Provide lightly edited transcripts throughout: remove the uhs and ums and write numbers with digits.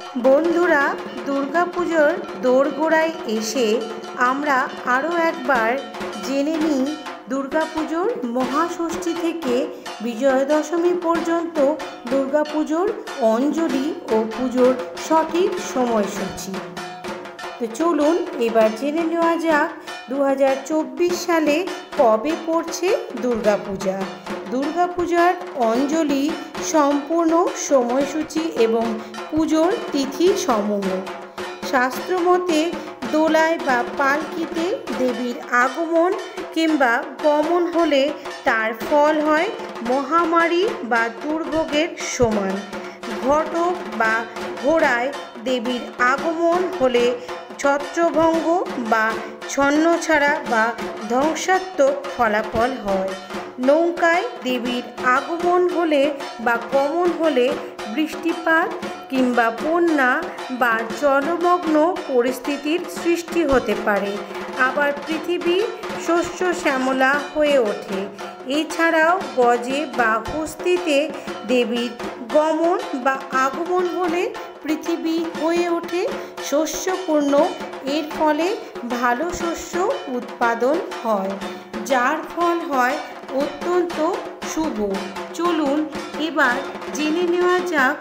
বন্ধুরা, দুর্গাপুজোর দোরগোড়ায় এসে আমরা আরও একবার জেনে নিই দুর্গাপুজোর মহাষষ্ঠী থেকে বিজয়া দশমী পর্যন্ত দুর্গাপুজোর অঞ্জলি ও পুজোর সঠিক সময়সূচি। তো চলুন এবার জেনে নেওয়া যাক 2024 সালে কবে পড়ছে দুর্গাপূজা। দুর্গাপূজার অঞ্জলি, সম্পূর্ণ সময়সূচি এবং পুজোর তিথি সমূহ। শাস্ত্রমতে দোলায় বা পালকিতে দেবীর আগমন কিংবা গমন হলে তার ফল হয় মহামারী বা দুর্ভোগের সমান। ঘটক বা ঘোড়ায় দেবীর আগমন হলে ছত্রভঙ্গ বা ছন্নছাড়া বা ধ্বংসাত্মক ফলাফল হয়। নৌকায় দেবীর আগমন হলে বা গমন হলে বৃষ্টিপাত কিংবা বন্যা বা জলমগ্ন পরিস্থিতির সৃষ্টি হতে পারে। আবার পৃথিবী শস্য শ্যামলা হয়ে ওঠে। এছাড়াও গজে বা হস্তিতে দেবীর গমন বা আগমন হলে পৃথিবী হয়ে ওঠে শস্যপূর্ণ। এর ফলে ভালো শস্য উৎপাদন হয়, যার ফল হয় অত্যন্ত শুভ। চলুন এবার জেনে নেওয়া যাক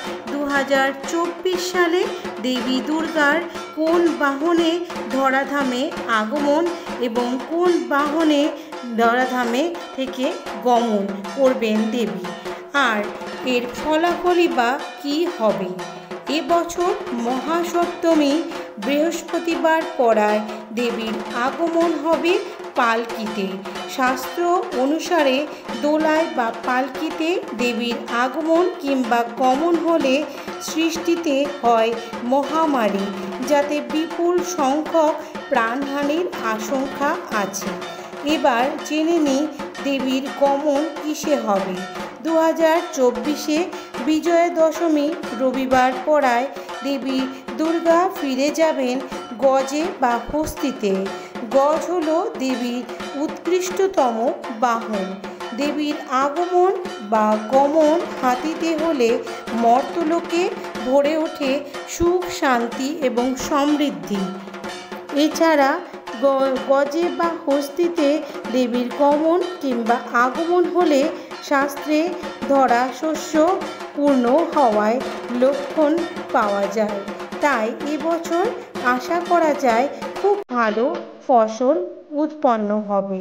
2024 সালে দেবী দুর্গার কোন বাহনে ধরাধামে আগমন এবং কোন বাহনে ধরাধামে থেকে গমন করবেন দেবী, আর এর ফলাফলই বা কী হবে। এবছর মহাসপ্তমী বৃহস্পতিবার পড়ায় দেবীর আগমন হবে পালকিতে। শাস্ত্র অনুসারে দোলায় বা পালকিতে দেবীর আগমন কিংবা গমন হলে সৃষ্টিতে হয় মহামারী, যাতে বিপুল সংখ্যক প্রাণহানির আশঙ্কা আছে। এবার জেনে নিই দেবীর গমন কিসে হবে। 2024-এ বিজয়া দশমী রবিবার পড়ায় দেবী দুর্গা ফিরে যাবেন গজে বা হস্তিতে। গজ হল দেবীর উৎকৃষ্টতম বাহন। দেবীর আগমন বা গমন হাতিতে হলে মর্তলোকে ভরে ওঠে সুখ, শান্তি এবং সমৃদ্ধি। এছাড়া গজে বা হস্তিতে দেবীর গমন কিংবা আগমন হলে শাস্ত্রে ধরা শস্য পূর্ণ হওয়ায় লক্ষণ পাওয়া যায়। তাই এবছর আশা করা যায় খুব ভালো ফসল উৎপন্ন হবে।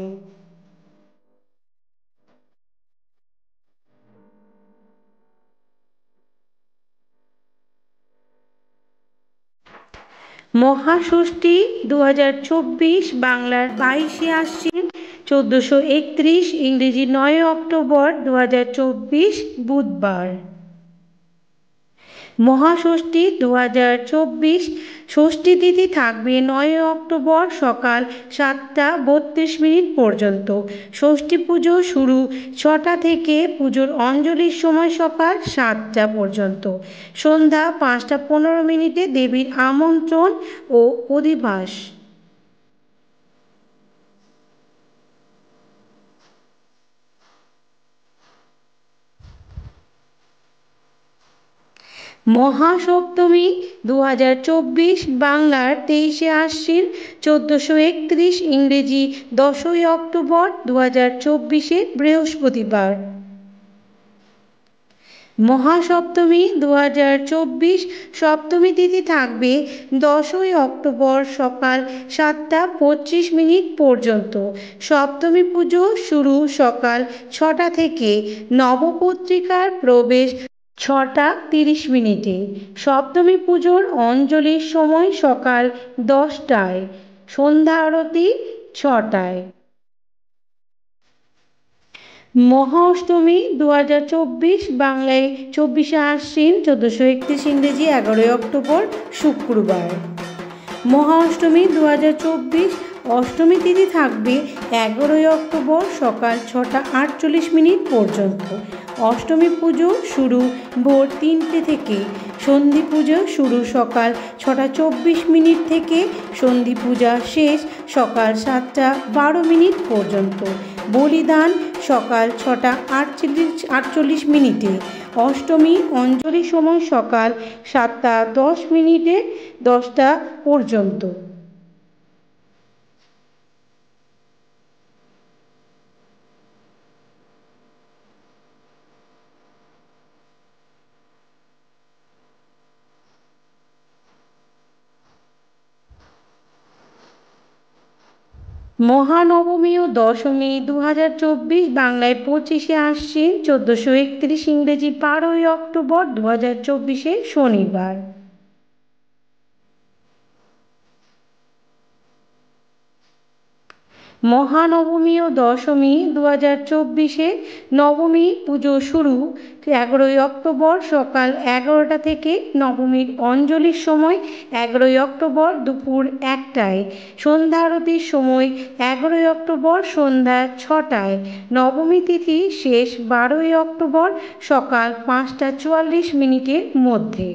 মহাষষ্ঠী 2024 বাংলার 22শে আশ্বিন 1431, ইংরেজি 9 অক্টোবর 2024 বুধবার। মহাষষ্ঠী 2024 ষষ্ঠী তিথি থাকবে 9 অক্টোবর সকাল 7টা 32 পর্যন্ত। ষষ্ঠী পুজো শুরু 6টা থেকে, পুজোর অঞ্জলির সময় সকাল 7টা পর্যন্ত। সন্ধ্যা 5টা 15 দেবীর আমন্ত্রণ ও অধিবাস। মহাসপ্তমী 2024 বাংলার 23শে আশ্বিন 1431, ইংরেজি 10ই অক্টোবর 2024 বৃহস্পতিবার। মহাসপ্তমী 2024 সপ্তমী তিথি থাকবে 10ই অক্টোবর সকাল 7টা 25 পর্যন্ত। সপ্তমী পুজো শুরু সকাল 6টা থেকে, নবপত্রিকার প্রবেশ 6টা 30। সপ্তমী পুজোর অঞ্জলির সময় সকাল 10টায়, সন্ধ্যা আরতি 6টায়। মহাষ্টমী 2024 বাংলায় 24শে আশ্বিন 1431, ইংরেজি 11ই অক্টোবর শুক্রবার। মহাষ্টমী 2024 অষ্টমী তিথি থাকবে 11ই অক্টোবর সকাল 6টা 48 পর্যন্ত। অষ্টমী পুজো শুরু ভোর 3টে থেকে, সন্ধি পুজো শুরু সকাল 6টা 24 থেকে, সন্ধি পূজা শেষ সকাল 7টা 12 পর্যন্ত। বলিদান সকাল 6:48 অষ্টমী অঞ্জলি সময় সকাল 7:10 10টা পর্যন্ত। মহানবমী ও দশমী 2024 বাংলায় 25শে আশ্বিন 1431, ইংরেজি 12ই অক্টোবর 2024 শনিবার। মহানবমী ও দশমী 2024 নবমী পুজো শুরু 11ই অক্টোবর সকাল 11টা থেকে। নবমীর অঞ্জলির সময় 11ই অক্টোবর দুপুর 1টায়। সন্ধ্যা আরতির সময় 11ই অক্টোবর সন্ধ্যা 6টায়। নবমী তিথি শেষ 12ই অক্টোবর সকাল 5:44 মধ্যে।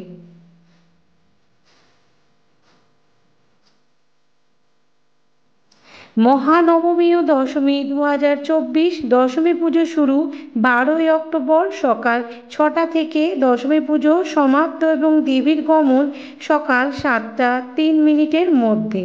মহানবমী ও দশমী 2024 দশমী পুজো শুরু 12ই অক্টোবর সকাল 6টা থেকে। দশমী পুজো সমাপ্ত এবং দেবীর গমন সকাল 7:03 মধ্যে।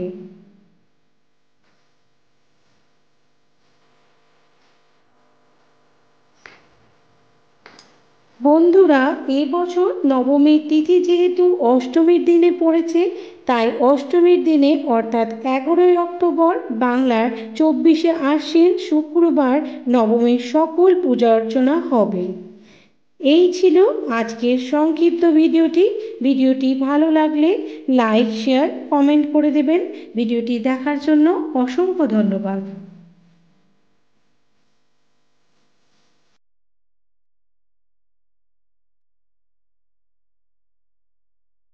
বন্ধুরা, এবছর নবমীর তিথি যেহেতু অষ্টমীর দিনে পড়েছে, তাই অষ্টমীর দিনে অর্থাৎ 11ই অক্টোবর বাংলার 24শে আশ্বিন শুক্রবার নবমীর সকল পূজা অর্চনা হবে। এই ছিল আজকের সংক্ষিপ্ত ভিডিওটি ভালো লাগলে লাইক, শেয়ার, কমেন্ট করে দেবেন। ভিডিওটি দেখার জন্য অসংখ্য ধন্যবাদ।